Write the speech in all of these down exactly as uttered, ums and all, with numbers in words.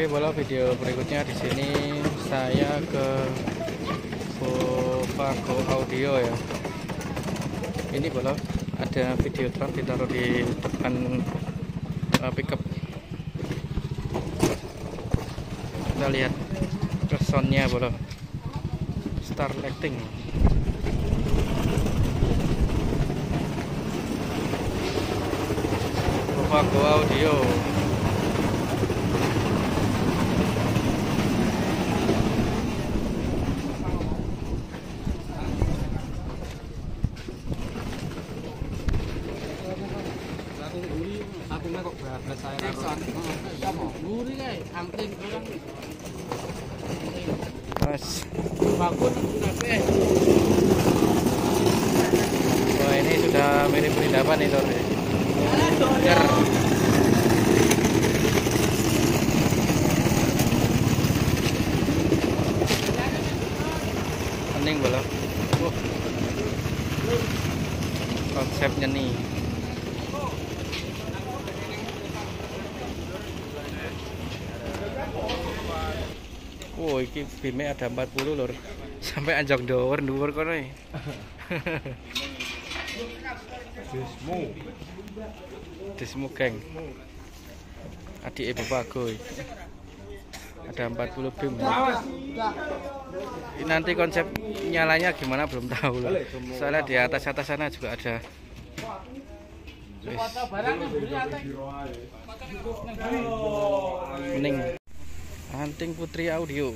bola video berikutnya di sini saya ke Vovago Audio ya. Ini bola ada Videotron ditaruh di depan uh, pickup. Kita lihat soundnya bola. Star Lighting. Vovago Audio. Mas. Wah, ini sudah mirip perindapan itu. Biar pening bola. Uh. Konsepnya nih. Wow, ini bime ada empat puluh lor. Sampai anjak dower dhuwur kono iki. Desmo. Desmo geng. Adik Ibu Vovago. Ada empat puluh bim. Ini nanti konsep nyalanya gimana belum tahu loh. Soalnya di atas-atas sana juga ada. Mending Anting Putri Audio.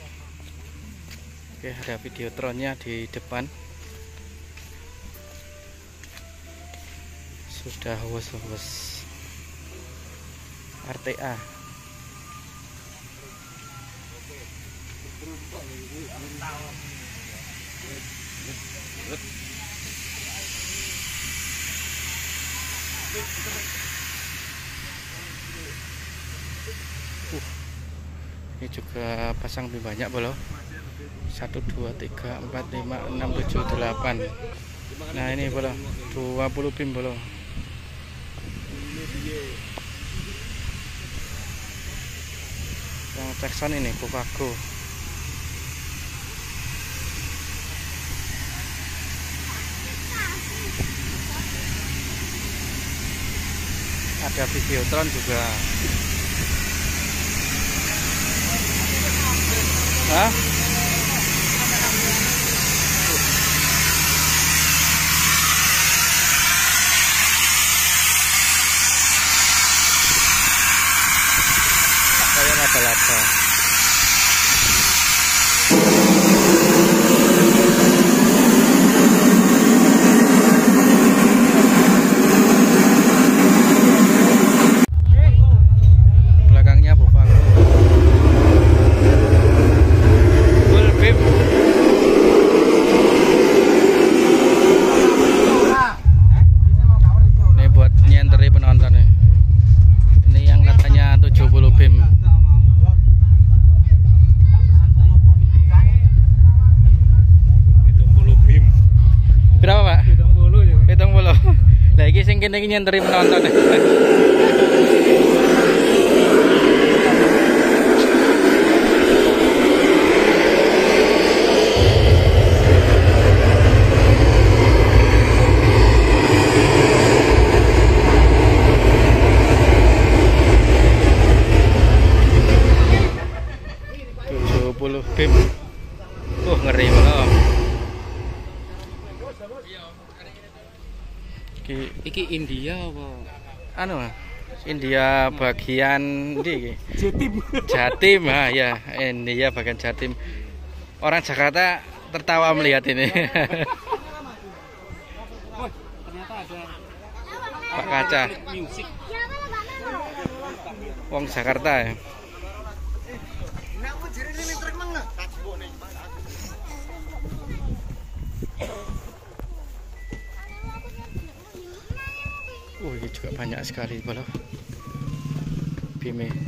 Oke, ada Videotronnya di depan. Sudah wes-wes R T A. Uh, ini juga pasang lebih banyak bolo. Satu, dua, tiga, empat, lima, enam, tujuh, delapan. Nah ini bolo, dua puluh bim bolo. Yang Jackson ini Vovago. Ada Videotron juga. Hah? Kayak laba-laba. Belakangnya Vovago. Full bim. Ini buat nyenteri penonton nih. Ini yang katanya tujuh puluh bim. Berapa Pak? Hitung puluh. Lah iki sing kene iki nyenteri penonton. tujuh puluh bim. Uh, ngeri banget. Iki India apa? Anu, India bagian ndi iki? Jatim. Jatim, ah ya, India bagian Jatim. Orang Jakarta tertawa melihat ini. Ternyata ada Pak Kaca. Wong Jakarta ya. Oh, ini juga banyak sekali bola. Bime.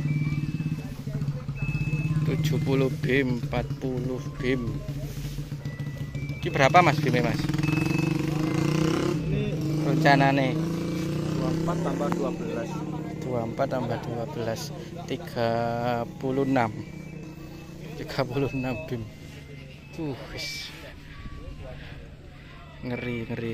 tujuh puluh bim, empat puluh bim. Ini berapa Mas bime Mas? Ini rencana nih dua puluh empat tambah dua belas. dua dua puluh empat tambah dua belas, tiga puluh enam. tiga puluh enam bim. Uh, wis. Ngeri, ngeri.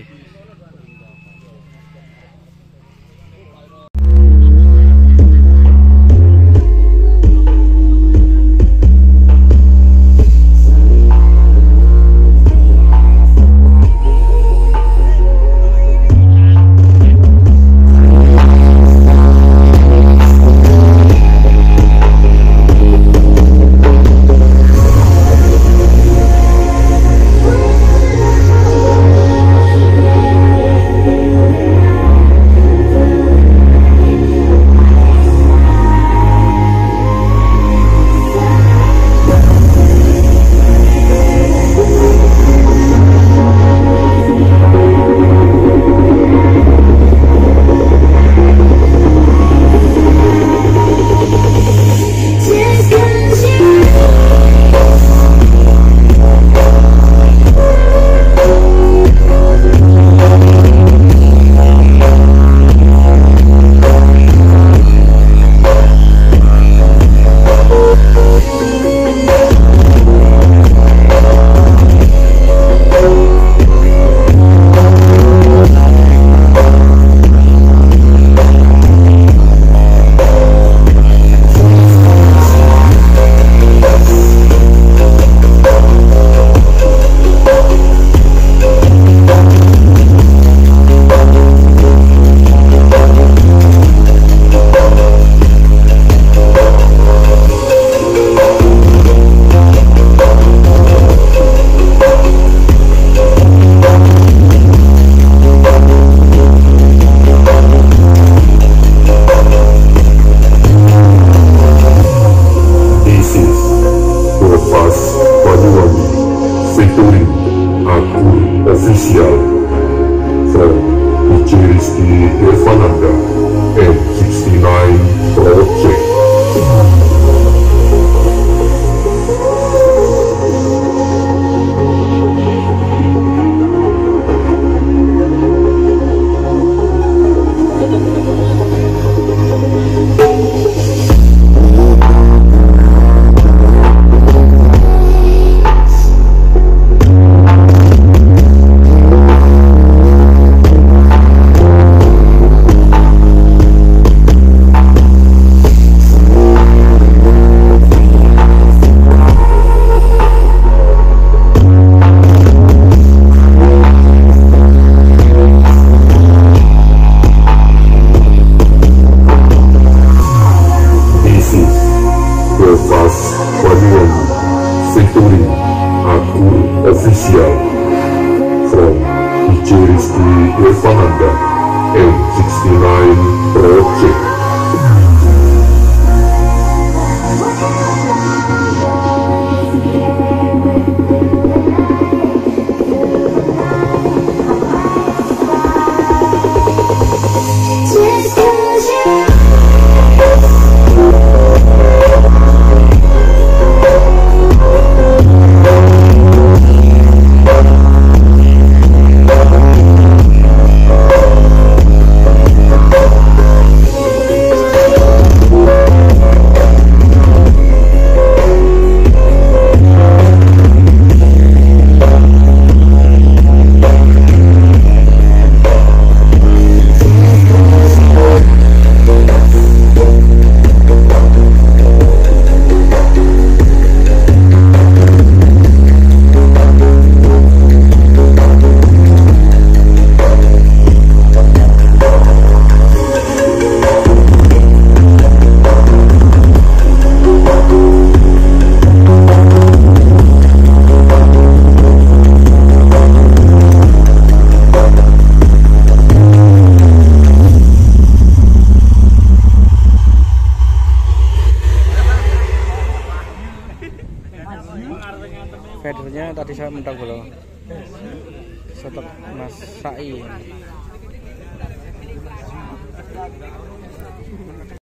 Federnya tadi saya mentok belum. Stok Mas Sai.